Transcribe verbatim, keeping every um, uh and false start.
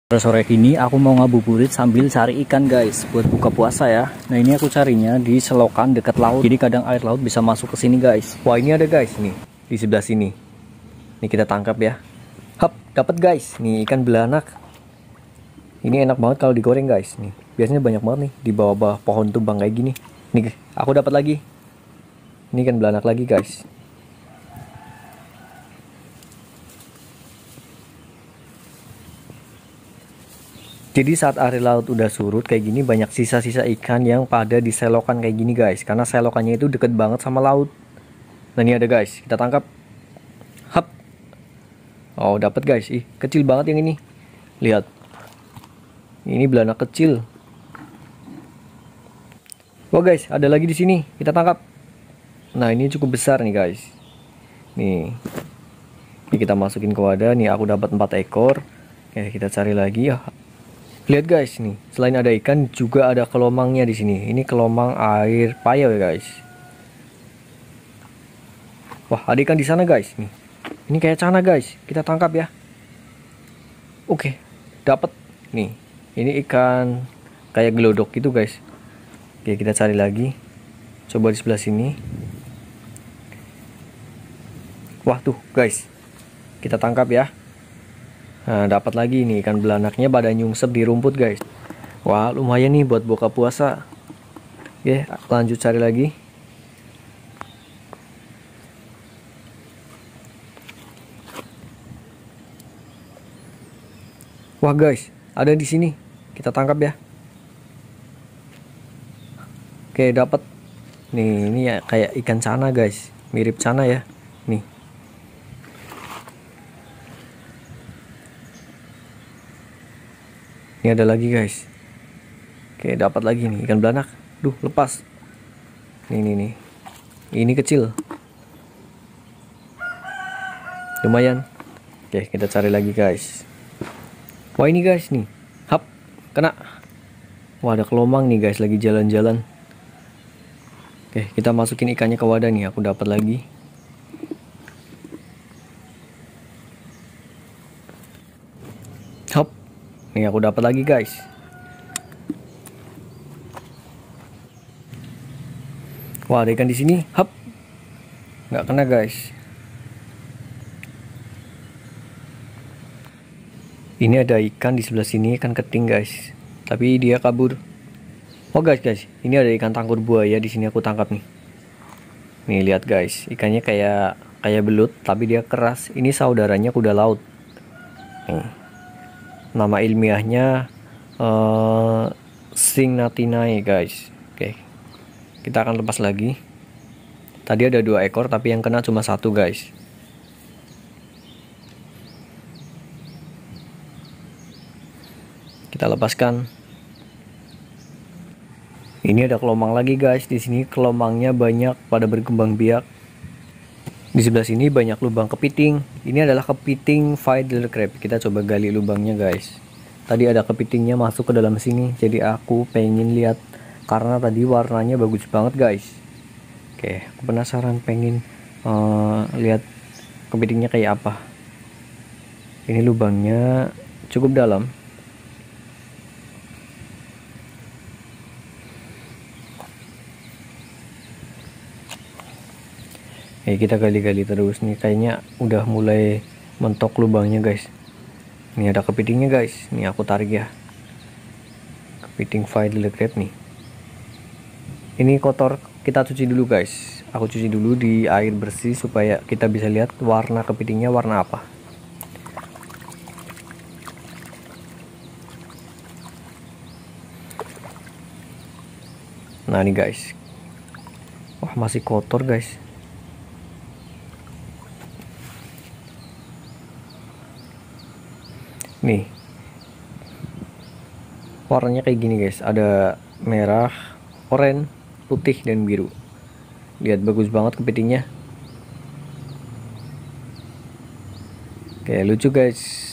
Sore ini aku mau ngabuburit sambil cari ikan guys buat buka puasa ya. Nah ini aku carinya di selokan dekat laut. Jadi kadang air laut bisa masuk ke sini guys. Wah ini ada guys nih di sebelah sini. Nih kita tangkap ya. Hap, dapat guys. Nih ikan belanak. Ini enak banget kalau digoreng guys. Nih biasanya banyak banget nih di bawah-bawah pohon tumbang kayak gini. Nih aku dapat lagi. Ini ikan belanak lagi guys. Jadi saat air laut udah surut kayak gini banyak sisa-sisa ikan yang pada di selokan kayak gini guys. Karena selokannya itu deket banget sama laut. Nah ini ada guys, kita tangkap. Hap. Oh dapat guys, ih kecil banget yang ini. Lihat. Ini belanak kecil. Wah guys, ada lagi di sini. Kita tangkap. Nah ini cukup besar nih guys. Nih. Ini kita masukin ke wadah. Nih aku dapat empat ekor. Oke kita cari lagi ya. Lihat guys nih, selain ada ikan juga ada kelomangnya di sini. Ini kelomang air payau ya guys. Wah, ada ikan di sana guys nih. Ini kayak cana guys. Kita tangkap ya. Oke, dapat nih. Ini ikan kayak gelodok gitu guys. Oke, kita cari lagi. Coba di sebelah sini. Wah, tuh guys. Kita tangkap ya. Nah dapat lagi nih ikan belanaknya pada nyungsep di rumput guys. Wah lumayan nih buat buka puasa. Oke lanjut cari lagi. Wah guys ada di sini. Kita tangkap ya. Oke dapat. Nih ini ya kayak ikan cana guys. Mirip cana ya. Nih. Ini ada lagi guys. Oke dapat lagi nih ikan belanak. Duh lepas. Nih nih nih. Ini kecil. Lumayan. Oke kita cari lagi guys. Wah ini guys nih. Hap kena. Wah ada kelomang nih guys lagi jalan-jalan. Oke kita masukin ikannya ke wadah nih. Aku dapat lagi. Hap. Nih aku dapat lagi guys. Wah ada ikan di sini. Hap. Nggak kena guys. Ini ada ikan di sebelah sini, ikan keting guys. Tapi dia kabur. Oh guys guys, ini ada ikan tangkur buaya di sini aku tangkap nih. Nih lihat guys, ikannya kayak kayak belut tapi dia keras. Ini saudaranya kuda laut. Nih. Nama ilmiahnya uh, Syngnatinae guys. Oke kita akan lepas lagi. Tadi ada dua ekor tapi yang kena cuma satu guys. Kita lepaskan. Ini ada kelomang lagi guys. Di sini kelomangnya banyak pada berkembang biak. Di sebelah sini banyak lubang kepiting. Ini adalah kepiting fiddler crab. Kita coba gali lubangnya guys. Tadi ada kepitingnya masuk ke dalam sini. Jadi aku pengen lihat. Karena tadi warnanya bagus banget guys. Oke aku penasaran pengen uh, lihat kepitingnya kayak apa. Ini lubangnya cukup dalam. Eh kita gali-gali terus nih kayaknya udah mulai mentok lubangnya guys. Ini ada kepitingnya guys. Nih aku tarik ya. Kepiting fiddler crab nih. Ini kotor, kita cuci dulu guys. Aku cuci dulu di air bersih supaya kita bisa lihat warna kepitingnya warna apa. Nah ini guys. Wah masih kotor guys. Nih warnanya kayak gini guys, ada merah, oranye, putih dan biru. Lihat bagus banget kepitingnya. Oke lucu guys.